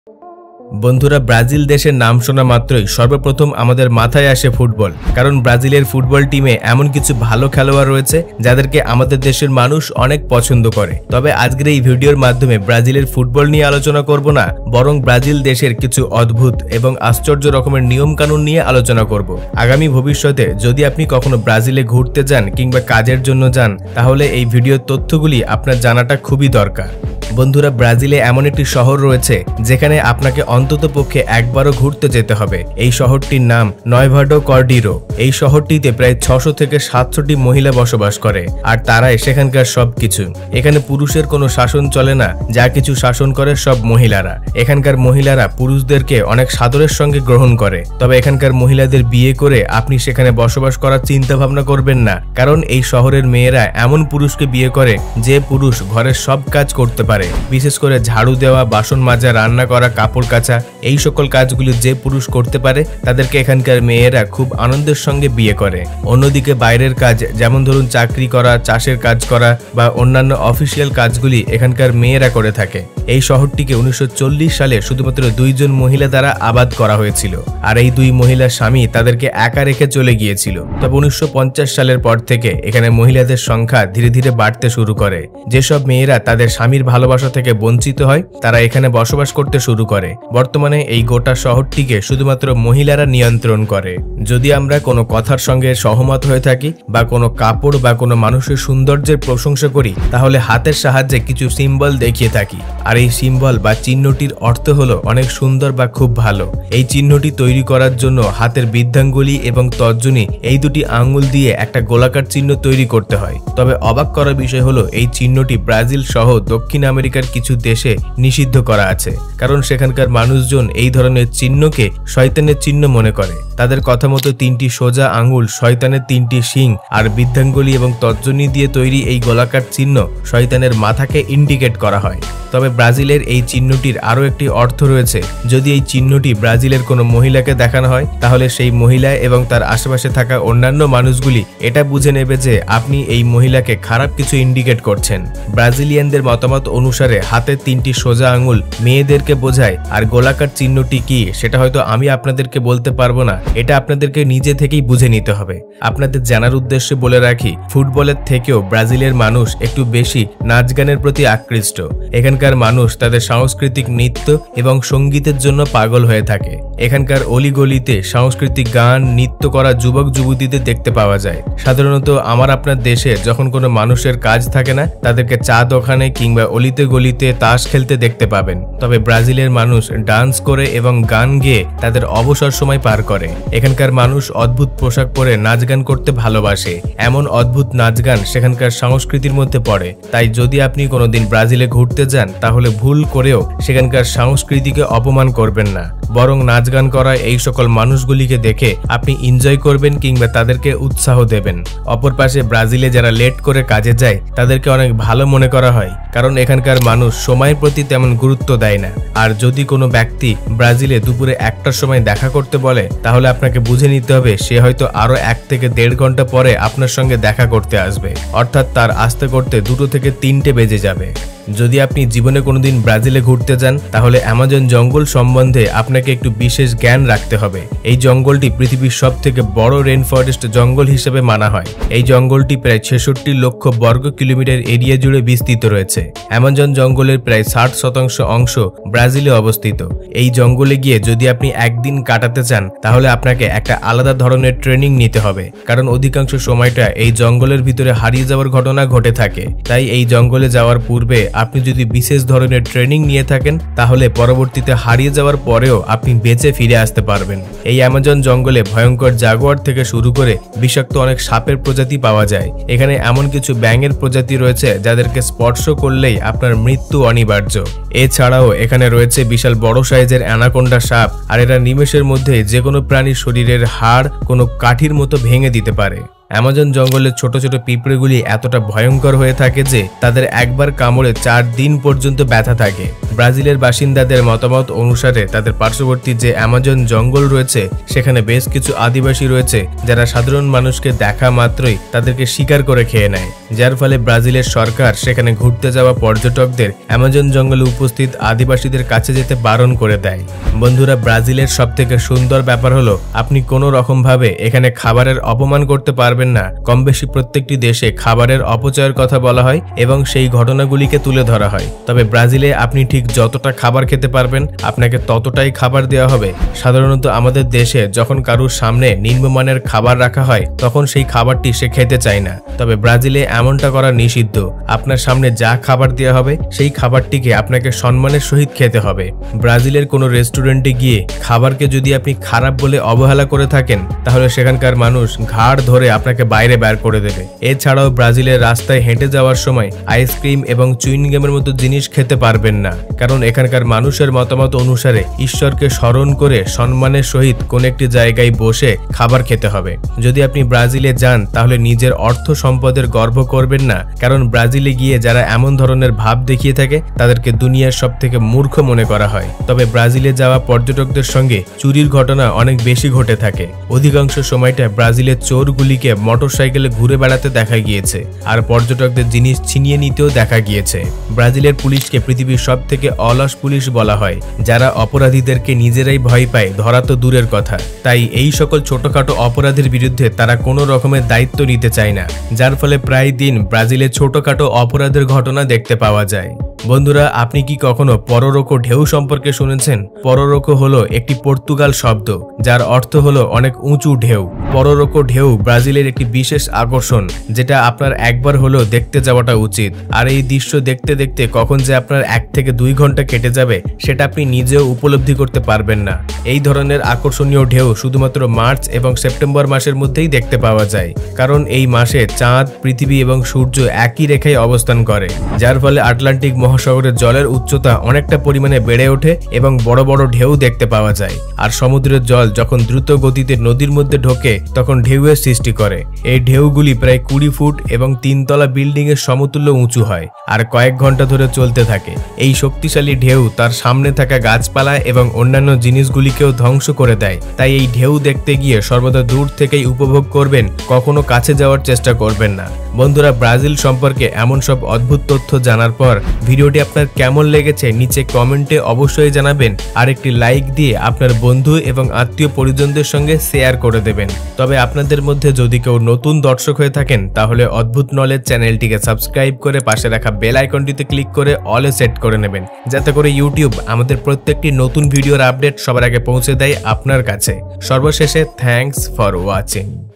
বন্ধুরা, ব্রাজিল দেশের নাম শোনা মাত্রই সর্বপ্রথম আমাদের মাথায় আসে ফুটবল। কারণ ব্রাজিলের ফুটবল টিমে এমন কিছু ভালো খেলোয়াড় রয়েছে যাদেরকে আমাদের দেশের মানুষ অনেক পছন্দ করে। তবে আজকের এই ভিডিওর মাধ্যমে ব্রাজিলের ফুটবল নিয়ে আলোচনা করব না, বরং ব্রাজিল দেশের কিছু অদ্ভুত এবং আশ্চর্য রকমের নিয়ম কানুন নিয়ে আলোচনা করব। আগামী ভবিষ্যতে যদি আপনি কখনো ব্রাজিলে ঘুরতে যান কিংবা কাজের জন্য যান, তাহলে এই ভিডিওর তথ্যগুলি আপনার জানাটা খুবই দরকার। বন্ধুরা, ব্রাজিলে এমন একটি শহর রয়েছে যেখানে আপনাকে অন্ততপক্ষে একবারও ঘুরতে যেতে হবে। এই শহরটির নাম নয়ভা ডো কর্ডিরো। এই শহরটিতে প্রায় 600 থেকে 700টি মহিলা বসবাস করে, আর তারাই সেখানকার সবকিছু। এখানে পুরুষের কোনো শাসন চলে না, যা কিছু শাসন করে সব মহিলারা। এখানকার মহিলারা পুরুষদেরকে অনেক সাদরের সঙ্গে গ্রহণ করে। তবে এখানকার মহিলাদের বিয়ে করে আপনি সেখানে বসবাস করার চিন্তা ভাবনা করবেন না, কারণ এই শহরের মেয়েরা এমন পুরুষকে বিয়ে করে যে পুরুষ ঘরের সব কাজ করতে পারে। বিশেষ করে ঝাড়ু দেওয়া, বাসন মাজা, রান্না করা, কাপড় কাচা, এই সকল কাজগুলি যে পুরুষ করতে পারে তাদেরকে এখানকার মেয়েরা খুব আনন্দের সঙ্গে বিয়ে করে। অন্যদিকে বাইরের কাজ, যেমন ধরুন চাকরি করা, চাষের কাজ করা বা অন্যান্য অফিসিয়াল কাজগুলি এখানকার মেয়েরা করে থাকে। এই শহরটিকে 1940 সালে শুধুমাত্র 2 জন মহিলা দ্বারা আবাদ করা হয়েছিল, আর এই 2 মহিলার স্বামী তাদেরকে একা রেখে চলে গিয়েছিল। তবে 1950 সালের পর থেকে এখানে মহিলাদের সংখ্যা ধীরে ধীরে বাড়তে শুরু করে। যেসব মেয়েরা তাদের স্বামীর ভালোবাসা থেকে বঞ্চিত হয় তারা এখানে বসবাস করতে শুরু করে। বর্তমানে এই গোটা শহরটিকে শুধুমাত্র মহিলারা নিয়ন্ত্রণ করে। যদি আমরা কোনো কথার সঙ্গে সহমত হয়ে থাকি বা কোনো কাপড় বা কোনো মানুষের সৌন্দর্যের প্রশংসা করি, তাহলে হাতের সাহায্যে কিছু সিম্বল দেখিয়ে থাকি। আর এই সিম্বল বা চিহ্নটির অর্থ হলো অনেক সুন্দর বা খুব ভালো। এই চিহ্নটি তৈরি করার জন্য হাতের বৃদ্ধাঙ্গুলি এবং তর্জনী, এই দুটি আঙ্গুল দিয়ে একটা গোলাকার চিহ্ন তৈরি করতে হয়। তবে অবাক করার বিষয় হলো এই চিহ্নটি ব্রাজিল সহ দক্ষিণ আমেরিকার কিছু দেশে নিষিদ্ধ করা আছে, কারণ সেখানকার মানুষজন এই ধরনের চিহ্নকে শয়তানের চিহ্ন মনে করে। তাদের কথা মতো 3টি সোজা আঙ্গুল শয়তানের 3টি শিং, আর বৃদ্ধাঙ্গুলি এবং তর্জনী দিয়ে তৈরি এই গোলাকার চিহ্ন শয়তানের মাথাকে ইন্ডিকেট করা হয়। তবে ব্রাজিলের এই চিহ্নটির আরও একটি অর্থ রয়েছে। যদি এই চিহ্নটি ব্রাজিলের কোনো মহিলাকে দেখানো হয়, তাহলে সেই মহিলা এবং তার আশেপাশে থাকা অন্যান্য মানুষগুলি এটা বুঝে নেবে যে আপনি এই মহিলাকে খারাপ কিছু ইন্ডিকেট করছেন। ব্রাজিলিয়ানদের মতামত অনুসারে হাতের 3টি সোজা আঙ্গুল মেয়েদেরকে বোঝায়, আর গোলাকার চিহ্নটি কি সেটা হয়তো আমি আপনাদেরকে বলতে পারবো না, এটা আপনাদেরকে নিজে থেকেই বুঝে নিতে হবে। আপনাদের জানার উদ্দেশ্যে বলে রাখি, ফুটবলের থেকেও ব্রাজিলের মানুষ একটু বেশি নাচ গানের প্রতি আকৃষ্ট। এখানকার মানুষ তাদের সাংস্কৃতিক নৃত্য এবং সঙ্গীতের জন্য পাগল হয়ে থাকে। এখানকার অলিগলিতে সাংস্কৃতিক গান, নৃত্য করা যুবক যুবতীদের দেখতে পাওয়া যায়। সাধারণত আমার আপনার দেশে যখন কোনো মানুষের কাজ থাকে না, তাদেরকে চা দোকানে কিংবা অলিতে গলিতে তাস খেলতে দেখতে পাবেন। তবে ব্রাজিলের মানুষ ডান্স করে এবং গান গেয়ে তাদের অবসর সময় পার করে। এখানকার মানুষ অদ্ভুত পোশাক পরে নাচ গান করতে ভালোবাসে। এমন অদ্ভুত নাচ গান সেখানকার সংস্কৃতির মধ্যে পড়ে। তাই যদি আপনি কোনোদিন ব্রাজিলে ঘুরতে যান, তাহলে ভুল করেও সেখানকার সংস্কৃতিকে অপমান করবেন না, বরং নাচ গান করা এই সকল মানুষগুলিকে দেখে আপনি এনজয় করবেন কিংবা তাদেরকে উৎসাহ দেবেন। অপর পাশে ব্রাজিলে যারা লেট করে কাজে যায় তাদেরকে অনেক ভালো মনে করা হয়, কারণ এখানকার মানুষ সময়ের প্রতি তেমন গুরুত্ব দেয় না। আর যদি কোনো ব্যক্তি ব্রাজিলে দুপুরে 1টার সময় দেখা করতে বলে, তাহলে আপনাকে বুঝে নিতে হবে সে হয়তো আরো 1 থেকে 1.5 ঘন্টা পরে আপনার সঙ্গে দেখা করতে আসবে, অর্থাৎ তার আসতে করতে 2 থেকে 3টে বেজে যাবে। যদি আপনি জীবনে কোনোদিন ব্রাজিলে ঘুরতে যান, তাহলে অ্যামাজন জঙ্গল সম্বন্ধে আপনাকে একটু বিশেষ জ্ঞান রাখতে হবে। এই জঙ্গলটি পৃথিবীর সবথেকে বড় রেন ফরেস্ট জঙ্গল হিসেবে মানা হয়। এই জঙ্গলটি প্রায় 66 লক্ষ বর্গ কিলোমিটার এরিয়া জুড়ে বিস্তৃত রয়েছে। অ্যামাজন জঙ্গলের প্রায় 60% অংশ ব্রাজিলে অবস্থিত। এই জঙ্গলে গিয়ে যদি আপনি একদিন কাটাতে চান, তাহলে আপনাকে একটা আলাদা ধরনের ট্রেনিং নিতে হবে, কারণ অধিকাংশ সময়টা এই জঙ্গলের ভিতরে হারিয়ে যাওয়ার ঘটনা ঘটে থাকে। তাই এই জঙ্গলে যাওয়ার পূর্বে আপনি যদি বিশেষ ধরনের ট্রেনিং নিয়ে থাকেন, তাহলে পরবর্তীতে হারিয়ে যাওয়ার পরেও আপনি বেঁচে ফিরে আসতে পারবেন। এই অ্যামাজন জঙ্গলে ভয়ঙ্কর জাগুয়ার থেকে শুরু করে বিষাক্ত অনেক সাপের প্রজাতি পাওয়া যায়। এখানে এমন কিছু ব্যাঙের প্রজাতি রয়েছে যাদেরকে স্পর্শ করলেই আপনার মৃত্যু অনিবার্য। এছাড়াও এখানে রয়েছে বিশাল বড় সাইজের অ্যানাকোন্ডা সাপ, আর এরা নিমেষের মধ্যে যে কোনো প্রাণীর শরীরের হাড় কোনো কাঠির মতো ভেঙে দিতে পারে। অ্যামাজন জঙ্গলের ছোট ছোট পিঁপড়েগুলি এতটা ভয়ঙ্কর হয়ে থাকে যে তাদের একবার কামড়ে 4 দিন পর্যন্ত ব্যথা থাকে। ব্রাজিলের বাসিন্দাদের মতামত অনুসারে তাদের পার্শ্ববর্তী যে অ্যামাজন জঙ্গল রয়েছে সেখানে বেশ কিছু আদিবাসী রয়েছে যারা সাধারণ মানুষকে দেখা মাত্রই তাদেরকে শিকার করে খেয়ে নেয়, যার ফলে ব্রাজিলের সরকার সেখানে ঘুরতে যাওয়া পর্যটকদের অ্যামাজন জঙ্গলে উপস্থিত আদিবাসীদের কাছে যেতে বারণ করে দেয়। বন্ধুরা, ব্রাজিলের সবথেকে সুন্দর ব্যাপার হলো আপনি কোনো রকম ভাবে এখানে খাবারের অপমান করতে পারবেন না। কম বেশি প্রত্যেকটি দেশে খাবারের অপচয়ের কথা বলা হয় এবং সেই ঘটনাগুলিকে তুলে ধরা হয়, তবে ব্রাজিলে আপনি ঠিক যতটা খাবার খেতে পারবেন আপনাকে ততটাই খাবার দেওয়া হবে। সাধারণত আমাদের দেশে যখন কারুর সামনে নিম্নমানের খাবার রাখা হয় তখন সেই খাবারটি সে খেতে চায় না, তবে ব্রাজিলে এমনটা করা নিষিদ্ধ। আপনার সামনে যা খাবার দেওয়া হবে সেই খাবারটিকে আপনাকে সম্মানের সহিত খেতে হবে। ব্রাজিলের কোনো রেস্টুরেন্টে গিয়ে খাবারকে যদি আপনি খারাপ বলে অবহেলা করে থাকেন তাহলে সেখানকার মানুষ ঘাড় ধরে আপনাকে বাইরে বের করে দেবে। এছাড়াও ব্রাজিলের রাস্তায় হেঁটে যাওয়ার সময় আইসক্রিম এবং চুইংগামের মতো জিনিস খেতে পারবেন না, কারণ এখানকার মানুষের মতামত অনুসারে ঈশ্বরকে স্মরণ করে সম্মানের সহিত কোন একটি জায়গায় বসে খাবার খেতে হবে। যদি আপনি ব্রাজিলে যান তাহলে নিজের অর্থ সম্পদের গর্ব করবেন না, কারণ ব্রাজিলে গিয়ে যারা এমন ধরনের ভাব দেখিয়ে থাকে তাদেরকে দুনিয়ার সব থেকে মূর্খ মনে করা হয়। তবে ব্রাজিলে যাওয়া পর্যটকদের সঙ্গে চুরির ঘটনা অনেক বেশি ঘটে থাকে। অধিকাংশ সময়টা ব্রাজিলের চোরগুলিকে মোটরসাইকেলে ঘুরে বেড়াতে দেখা গিয়েছে আর পর্যটকদের জিনিস ছিনিয়ে নিতেও দেখা গিয়েছে। ব্রাজিলের পুলিশকে পৃথিবীর সব থেকে অলস পুলিশ বলা হয়, যারা অপরাধীদেরকে নিজেরাই ভয় পায়, ধরা তো দূরের কথা। তাই এই সকল ছোটখাটো অপরাধের বিরুদ্ধে তারা কোনো রকমের দায়িত্ব নিতে চায় না, যার ফলে প্রায় দিন ব্রাজিলে ছোটখাটো অপরাধের ঘটনা দেখতে পাওয়া যায়। বন্ধুরা, আপনি কি কখনো পররোকো ঢেউ সম্পর্কে শুনেছেন? পররোকো হলো একটি পর্তুগাল শব্দ যার অর্থ হলো অনেক উঁচু ঢেউ। পররোকো ঢেউ ব্রাজিলের একটি বিশেষ আকর্ষণ যেটা আপনার একবার হলেও দেখতে যাওয়াটা উচিত। আর এই দৃশ্য দেখতে দেখতে কখন যে আপনার 1 থেকে 2 ঘন্টা কেটে যাবে সেটা আপনি নিজেও উপলব্ধি করতে পারবেন না। এই ধরনের আকর্ষণীয় ঢেউ শুধুমাত্র মার্চ এবং সেপ্টেম্বর মাসের মধ্যেই দেখতে পাওয়া যায়, কারণ এই মাসে চাঁদ, পৃথিবী এবং সূর্য একই রেখায় অবস্থান করে, যার ফলে আটলান্টিক মহাসাগরের জলের উচ্চতা অনেকটা পরিমাণে বেড়ে ওঠে এবং বড় বড় ঢেউ দেখতে পাওয়া যায়। আর সমুদ্রের জল যখন দ্রুত গতিতে নদীর মধ্যে ঢোকে তখন ঢেউয়ের সৃষ্টি করে। এই ঢেউগুলি প্রায় 20 ফুট এবং 3 তলা বিল্ডিং এর সমতুল্য উঁচু হয় আর কয়েক ঘন্টা ধরে চলতে থাকে। এই শক্তিশালী ঢেউ তার সামনে থাকা গাছপালা এবং অন্যান্য জিনিসগুলিকেও ধ্বংস করে দেয়। তাই এই ঢেউ দেখতে গিয়ে সর্বদা দূর থেকেই উপভোগ করবেন, কখনো কাছে যাওয়ার চেষ্টা করবেন না। বন্ধুরা, ব্রাজিল সম্পর্কে এমন সব অদ্ভুত তথ্য জানার পর ভিডিওটি আপনার কেমন লেগেছে নিচে কমেন্টে অবশ্যই জানাবেন আর একটি লাইক দিয়ে আপনার বন্ধু এবং আত্মীয় পরিজনদের সঙ্গে শেয়ার করে দেবেন। তবে আপনাদের মধ্যে যদি কেউ নতুন দর্শক হয়ে থাকেন তাহলে অদ্ভুত নলেজ চ্যানেলটিকে সাবস্ক্রাইব করে পাশে রাখা বেল আইকনটিতে ক্লিক করে অলে সেট করে নেবেন, যাতে করে ইউটিউব আমাদের প্রত্যেকটি নতুন ভিডিওর আপডেট সবার আগে পৌঁছে দেয় আপনার কাছে। সর্বশেষে থ্যাঙ্কস ফর ওয়াচিং।